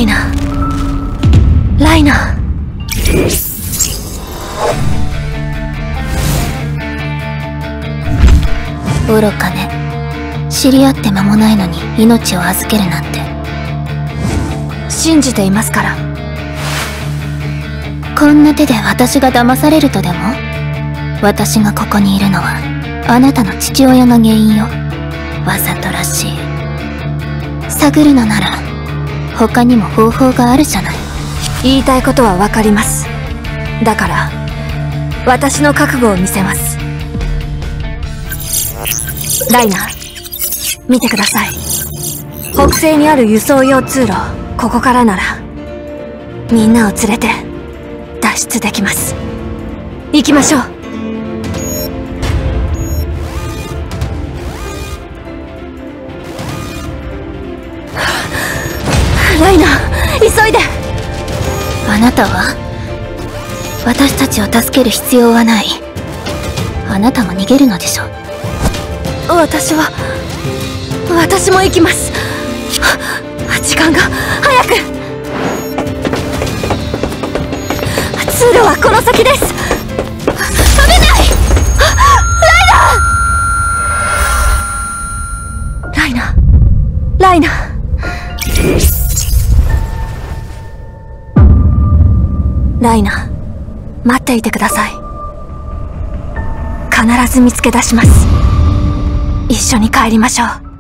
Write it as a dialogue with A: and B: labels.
A: イナ、ライナ。愚かね。知り合って間もないのに命を預けるなんて。信じていますから。こんな手で私が騙されるとでも？私がここにいるのはあなたの父親が原因よ。わざとらしい。探るのなら他にも方法があるじゃない。言いたいことはわかります。だから私の覚悟を見せます。ライナ、見てください。北西にある輸送用通路、ここからならみんなを連れて脱出できます。行きましょう。ライナ、急いで。あなたは私たちを助ける必要はない。あなたも逃げるのでしょ。私も行きます。時間が早く。通路はこの先です。飛べない。ライナ、ライナ。ライナ、待っていてください。必ず見つけ出します。一緒に帰りましょう。